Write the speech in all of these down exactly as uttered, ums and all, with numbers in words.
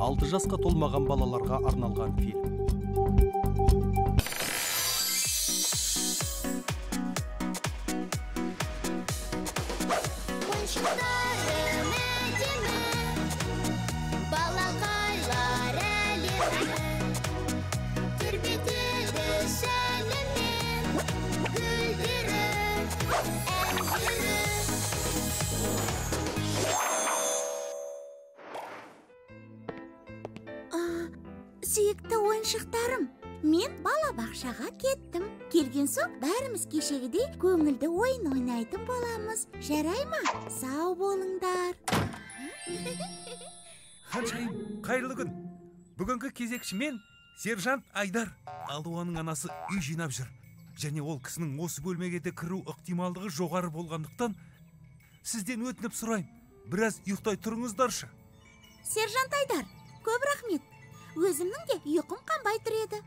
алты жасқа толмаған балаларға арналған фильм. Сүйікті ойыншықтарым, мен бала бақшаға кеттім. Келген соң бәріміз кешегідей көңілді ойын ойнайтын боламыз. Жарай ма? Сау болыңдар. Ханшайым, қайырлы күн. Бүгінгі кезекші мен сержант Айдар. Алуаның анасы үй жинап жүр. Және ол кісінің осы бөлмеге де кіру ықтималдығы жоғары болғандықтан сізден өтініп сұрайын. Біраз ұйықтай тұрыңыздаршы. Сержант Айдар, көп рахмет. Өзімнің де ұйқым қанбай тұр еді.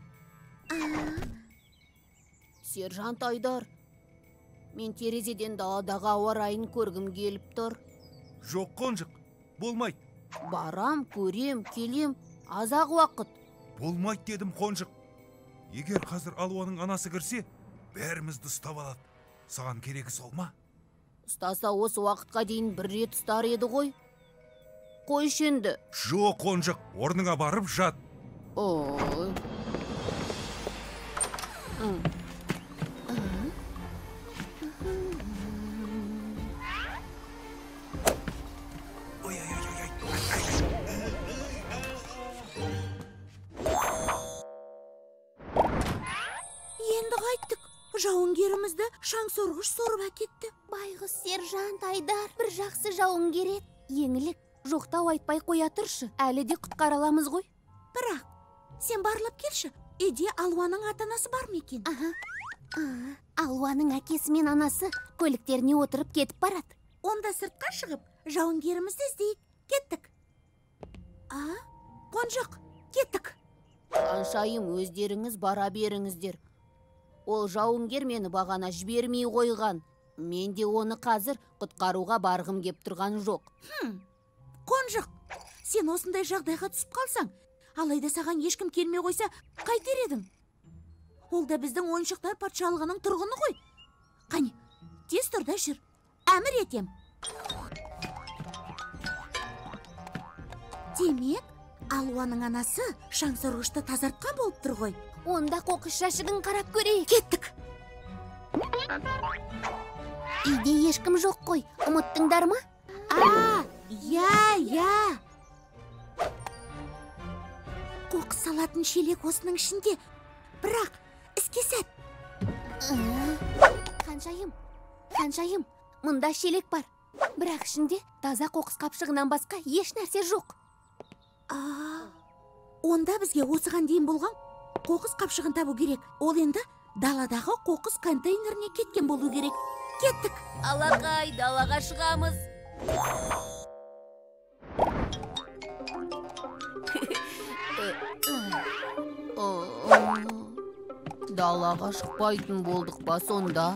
Сержант Айдар, мен терезеден даладағы ауа райын көргім келіп тұр. Жоқ, Қонжық, болмайды. Барам, көрем, келем, азақ уақыт. Болмайды дедім, Қонжық. Егер қазір Алуаның анасы кірсе, бәрімізді ұстап алады. Саған керегі сол ма? Ұстаса осы уақытқа дейін бір рет ұстар еді ғой. Қойшы енді. Жоқ, Қонжық, орныңа барып жат. Ой. Енді қайттық. Жауынгерімізді шаңсорғыш сорып әкетті. Байғыз сержант Айдар, бір жақсы жауынгер еді. Еңілік, жоқтау айтпай қоя тұршы. Әлі де құтқара аламыз ғой. Бірақ, сен барлап келші. Үйде Алуаның ата-анасы бар ма екен? Аха. Алуаның әкесі мен анасы көліктеріне отырып кетіп барады. Онда сыртқа шығып, жауынгерімізді іздейік. Кеттік. А, Қонжық, кеттік. Ханшайым, өздеріңіз бара беріңіздер. Ол жауынгер мені бағана жібермей қойған. Мен де оны қазір құтқаруға барғым кеп тұрған жоқ. Хм, Қонжық, сен осындай жағдайға түсіп қалсаң, алайда саған ешкім келмей қойса, қайтер едің? Ол да біздің ойыншықтар патшалығының тұрғыны ғой. Қане, тез тұр да жүр. Әмір етем. Демек, Алуаның анасы шаңсорғышты тазартқан болып тұр ғой. Онда қоқыс жәшігін қарап көрейік. Кеттік. Үйде ешкім жоқ қой, ұмыттыңдар ма? А, я, я. Қоқыс салатын шелек осының ішінде. Бірақ, іске сәт. Ханшайым, ханшайым, мұнда шелек бар. Бірақ ішінде таза қоқыс қапшығынан басқа еш нәрсе жоқ. А, онда бізге осыған дейін болған қоқыс қапшығын табу керек. Ол енді даладағы қоқыс контейнеріне кеткен болу керек. Кеттік. Алақай, далаға шығамыз. Далаға шықпайтын болдық па сонда?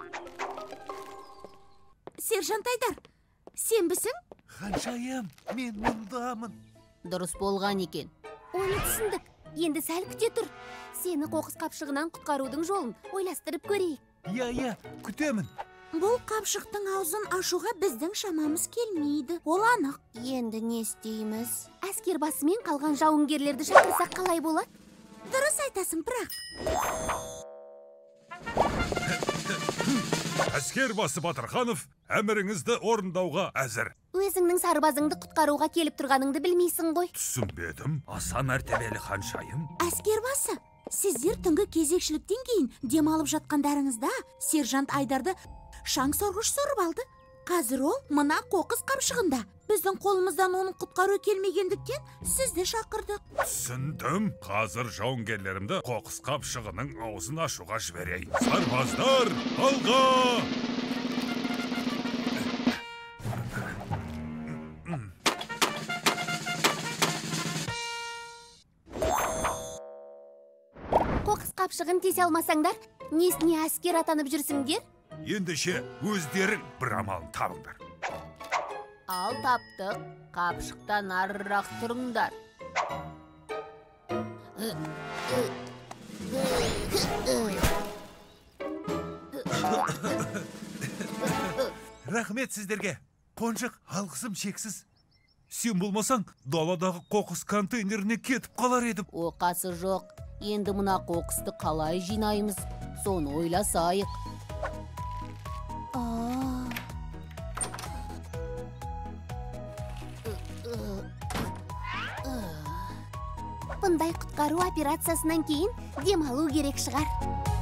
Сержант Айдар, сен бісің? Ханшайым, мен мұндамын. Дұрыс болған екен. Оны түсіндік. Енді сәл күте тұр. Сені қоқыс қапшығынан құтқарудың жолын ойластырып көрейік. Я, я, күтемін. Бұл қапшықтың аузын ашуға біздің шамамыз келмейді. Ол анық. Енді не істейміз? Әскер басымен қалған жауынгерлерді шақырсақ қалай болады? Дұрыс айтасың, бірақ. Әскер басы Батырханов, әміріңізді орындауға әзір. Өзіңнің сарбазыңды құтқаруға келіп тұрғаныңды білмейсің ғой. Түсінбедім, аса мәртебелі ханшайым. Әскер басы, сіздер түнгі кезекшіліктен кейін демалып жатқандарыңызда сержант Айдарды шаңсорғыш сорып алды. Қазір ол мына қоқыс қапшығында. Біздің қолымыздан оның құтқару келмегендіктен сізді шақырдық. Түсіндім. Қазір жауынгерлерімді қоқыс қапшығының аузын ашуға жіберейін. Сарбаздар, алға! Қоқыс қапшығын тесе алмасаңдар, несіне әскер атанып жүрсіңдер? Ендеше өздерің бір амалын табыңдар. Ал таптық, қапшықтан арырақ тұрыңдар. Рахмет сіздерге. Қоншақ алғысым шексіз. Сен болмасаң, даладағы қоқыс контейнеріне кетіп қалар едім. Оқасы жоқ. Енді мына қоқысты қалай жинаймыз? Соны ойласайық. Aa, бұндай құтқару операциясынан кейін демалу керек шығар.